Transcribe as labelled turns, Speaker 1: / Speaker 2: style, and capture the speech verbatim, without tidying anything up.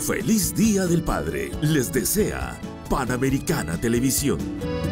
Speaker 1: Feliz Día del Padre. Les desea Panamericana Televisión.